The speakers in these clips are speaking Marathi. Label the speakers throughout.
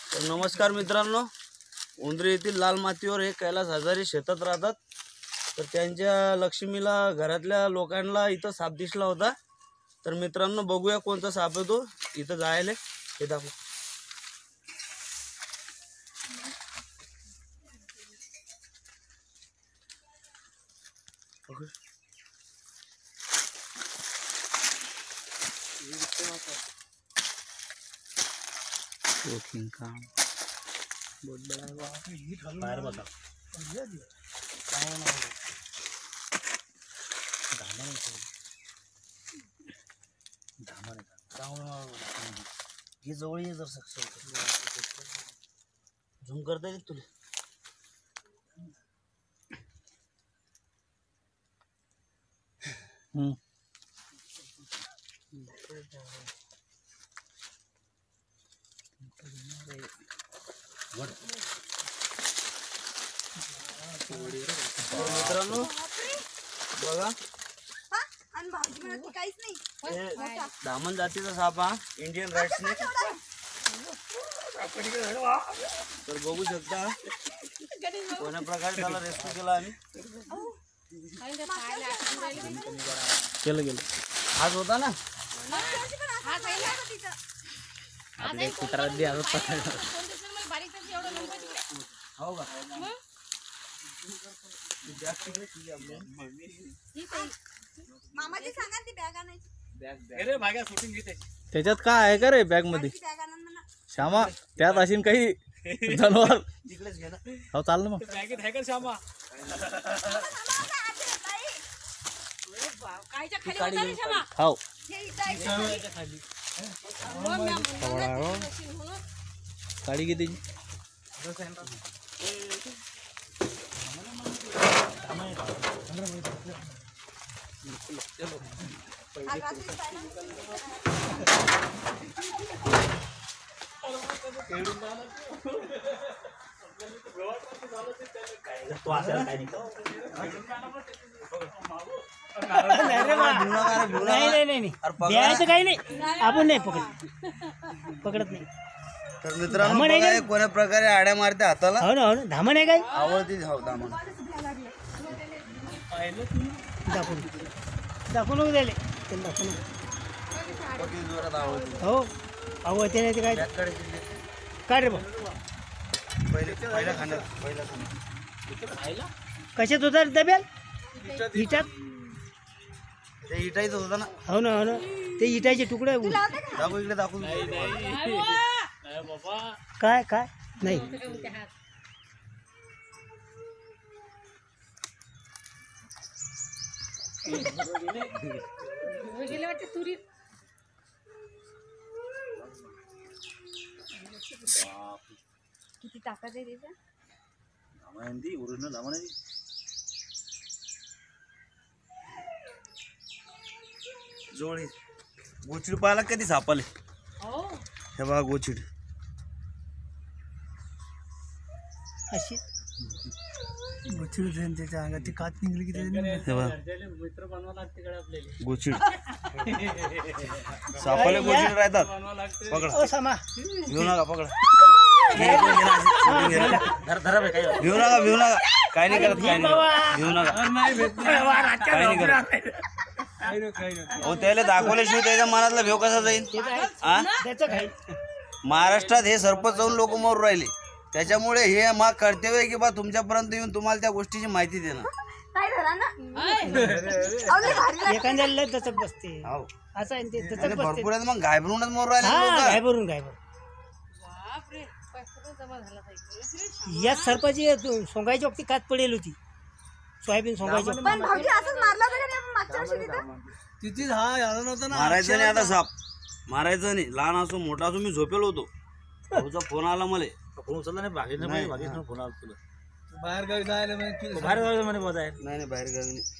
Speaker 1: तर नमस्कार मित्रांनो, उंदरी येथील लाल मातीवर हे कैलास हजारी शेतात राहतात। तर त्यांच्या लक्ष्मीला घरातल्या लोकांना इथं साप दिसला होता। तर मित्रांनो बघूया कोणता साप आहे तो। इथं जायले हे दाखव। बहुत बड़ा है बाहर बता ये जवळ ये जर सक्षम झूम करता येईल तुला। मित्रांनो बघा, दामन जातीचा साप हा इंडियन रेड स्नेक। तर बघू शकता कोण्या प्रकारे त्याला रेस्क्यू केला आम्ही। केलं गेलं आज होता ना, आपल्या कुत्रात बी आज पकडला हो का।
Speaker 2: मामाजी सांगा ती बॅग आणायची।
Speaker 3: अरे भाग्या शूटिंग घे त्याची।
Speaker 4: त्याच्यात काय आहे का रे बॅग मध्ये?
Speaker 2: बॅग आणा म्हणा।
Speaker 4: श्यामा त्यात अशीन काही जनावर
Speaker 1: तिकडेच घे ना।
Speaker 4: हो चाल ना मग।
Speaker 3: बॅगेत आहे का श्यामा?
Speaker 2: कायच्या खाली होता रे श्यामा?
Speaker 4: हो
Speaker 2: हे इथं आहे
Speaker 3: खाली
Speaker 4: गाडी किती?
Speaker 5: नाही द्यायचं काही नाही, आपण नाही पकडत नाही।
Speaker 1: तर मित्रांनो बघा हे कोण्या प्रकारे आड्या मारते हाताला।
Speaker 5: हो ना धामण आहे काय?
Speaker 1: आवडती हो दामन।
Speaker 5: दाखवून द्यायला दाखवून
Speaker 1: जोरात आवडती।
Speaker 5: हो आवडते नाही ते काय
Speaker 1: बॅगकडे दिले
Speaker 5: काय रे बा?
Speaker 1: पहिला खाणार
Speaker 5: कशात होता रे डब्यात? इटात?
Speaker 1: ते इटायचं होतं ना।
Speaker 5: हो ना ते इटाचे तुकडे।
Speaker 1: दाखव इकडे दाखव।
Speaker 5: काय काय नाही
Speaker 2: किती ताकद आहे त्याच्या?
Speaker 1: ओरिजिनल दामन आहे। जोळी गोचिड पाहिला कधी सापले? हे बघा गोचिड
Speaker 5: अशी त्याच्या अंगात ती कात निघली की
Speaker 1: हे बघा
Speaker 3: मित्र बनवा लागते कडे आपल्याला।
Speaker 1: गोचिड सापाले गोचिड राहतात। पकडा
Speaker 5: समा
Speaker 1: घेऊ नका, पकडा घेऊ नका काय नाही करत, काय नाही घेऊ नका, काय नाही करत। हो त्याला दाखवल्याशिवाय त्याच्या मनातला भेव कसा जाईल? महाराष्ट्रात हे सरपंच जाऊन लोक मरू राहिले, त्याच्यामुळे हे माग कर्तव्य आहे की बा तुमच्यापर्यंत येऊन तुम्हाला त्या गोष्टीची माहिती देणं।
Speaker 2: काय झाला ना?
Speaker 5: एखाद्याला दचक बसते
Speaker 1: हो
Speaker 5: असं आहे ते दचक बसते
Speaker 1: भरपूर आहेत, मग घाबरूनच मरू राहिले लोक।
Speaker 5: घाबरून या सरपंच सोंगायची वक्ती कात पडेल होती, सोयाबीन सोंगायची।
Speaker 2: पण भाऊजी असंच मारला होता का नाही आपण मागच्या वर्षी तिथं?
Speaker 5: तिथेच हा आला नव्हता ना।
Speaker 1: मारायचं नाही आता साप, मारायचं नाही। लहान असो मोठा असो मी झोपेल होतो, भाऊचा फोन आला मला।
Speaker 3: फोन उचलला नाही, भागेत नाही फोन आला तुला।
Speaker 5: बाहेर गावी जायला
Speaker 3: बाहेर गावी म्हणे बघाय
Speaker 1: नाही बाहेर गावी नाही।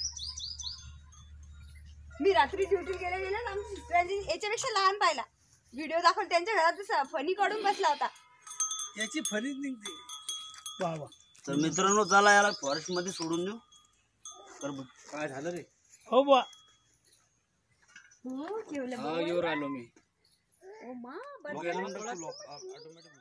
Speaker 2: मी रात्री ड्युटी गेले ना, आमची सिस्टरांनी याच्यापेक्षा लहान पाहिला व्हिडिओ दाखवून त्यांच्या घरात फणी काढून बसला होता।
Speaker 5: याची फणीच निघते। वा वा।
Speaker 1: तर मित्रांनो चला याला फॉरेस्ट मध्ये सोडून देऊ। तर काय झालं रे?
Speaker 5: हो बुवा
Speaker 2: हो ठेवलं
Speaker 3: घेऊन आलो मी।
Speaker 2: ओ मा
Speaker 1: ऑटोमॅटिक